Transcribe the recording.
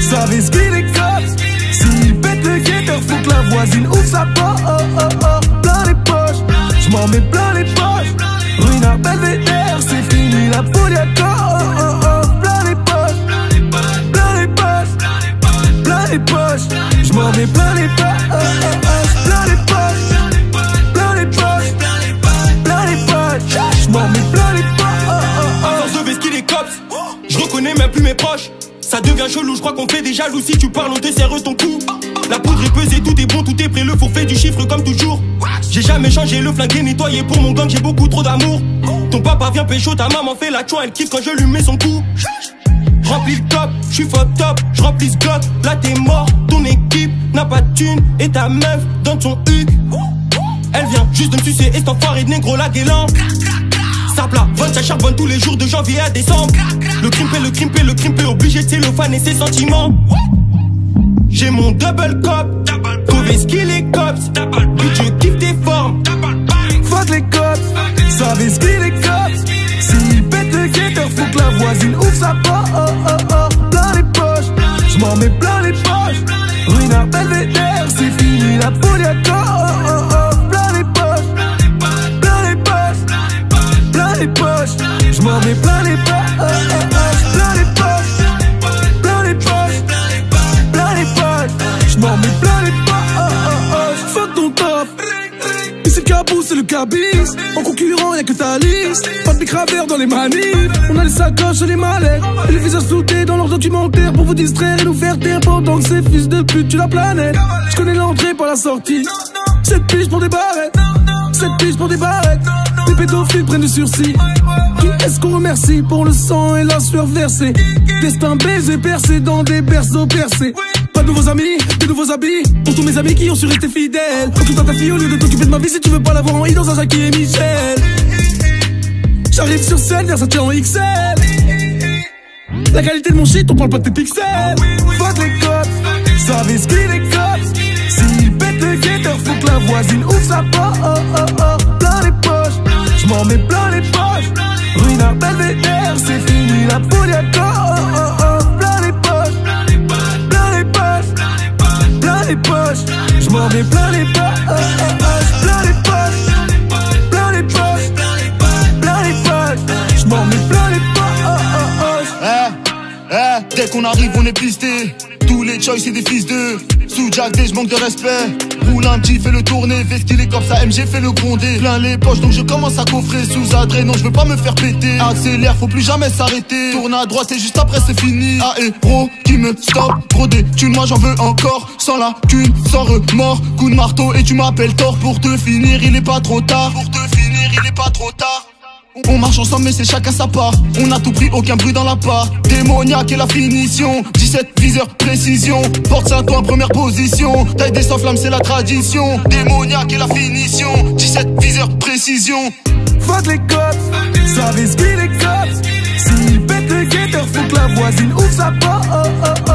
savez ce qu'il est cops. S'il pète le guetteur, faut que la voisine ouvre sa porte. Plein les poches, j'm'en mets plein les poches. Ruina Belvédère, c'est fini la Poliaco. Plein les poches, plein les poches, plein les poches. J'm'en mets plein les poches, plein les poches, plein les poches, plein les poches. J'm'en mets plein les poches. À force de vesquiller les cops, je reconnais même plus mes proches. Ça devient chelou, je crois qu'on fait des jaloux. Si tu parles, on te serre ton cou. La poudre est pesée, tout est bon, tout est prêt. Le four fait du chiffre comme toujours. J'ai jamais changé, le flingue est nettoyé. Pour mon gang, j'ai beaucoup trop d'amour. Ton papa vient pécho, ta maman fait la chouin. Elle kiffe quand je lui mets son coup. Remplis le top, j'suis fuck top. J'remplis ce glock, là t'es mort. Ton équipe n'a pas de thune. Et ta meuf dans ton huc. Elle vient juste de me sucer. Et cet enfoiré de négro là guélant. Ça plat, vote, ça charbonne tous les jours de janvier à décembre. Le crime fait obligé de cellophane et ses sentiments. J'ai mon double cop, trouver ce qu'il est cops. Puis je kiffe tes formes. Fuck les cops, savez ce qu'il est cops. S'il pète le guetteur, faut que la voisine ouvre sa porte. Plein les poches, j'm'en mets plein les poches. Ruina Belvédère, c'est fini la Poliaco. Plein les poches, plein les poches, plein les poches. J'm'en mets plein les poches, plein les poches, plein les poches, plein les poches. J'm'en mets plein les poches. Fuck ton top. Ici le cabou, c'est le cabis. En concurrent, y'a que ta liste. Pas de bicraveurs dans les manifs. On a les sacoches et les mallettes. Et les visages floutés dans leur documentaire. Pour vous distraire et nous faire taire pendant que ces fils de pute tuent la planète. J'connais l'entrée, pas la sortie. 7 piges pour des barrettes. 7 piges pour des barrettes. Les pédophiles prennent du sursis. Qui est-ce qu'on remercie pour le sang et la sueur versée? Destin baisé, percé dans des berceaux percés. Pas de nouveaux amis, de nouveaux habits. Pour tous mes amis qui ont su rester fidèles. Tout à ta fille au lieu de t'occuper de ma vie. Si tu veux pas l'avoir en I dans un Jackie et Michel. J'arrive sur scène, Versace en XL. La qualité de mon shit, on parle pas de tes pixels. Fuck les cops, savez ce qu'il est cops. S'il pète le guetteur, faut que la voisine ouvre sa porte. Plein les poches, j'm'en mets plein les poches. Ruina Belvédère, c'est fini la Poliaco. Plein les poches, plein les poches, plein les poches. J'm'en mets plein les poches, plein les poches, plein les poches, plein les poches. J'm'en mets plein les poches. Dès qu'on arrive, on est pisté. Tous les choice, c'est des fils de sous Jack D, j'manque de respect. Roule un petit, fais le tourner. Fais ce qu'il est comme ça, MG fait le gronder. Plein les poches, donc je commence à coffrer. Sous adré, non, je veux pas me faire péter. Accélère, faut plus jamais s'arrêter. Tourne à droite et juste après c'est fini. Aéro qui me stop, gros des thunes, moi j'en veux encore. Sans la thune, sans remords. Coup de marteau et tu m'appelles tort. Pour te finir, il est pas trop tard. Pour te finir, il est pas trop tard. On marche ensemble mais c'est chacun sa part. On a tout pris, aucun bruit dans la part. Démoniaque et la finition. 17 viseurs, précision. Porte ça toi, première position. Taille des sans-flammes, c'est la tradition. Démoniaque et la finition. 17 viseurs, précision. Fuck les cops, savez ce qu'il est cops. S'il pète le guetteur, faut que la voisine ouvre sa porte.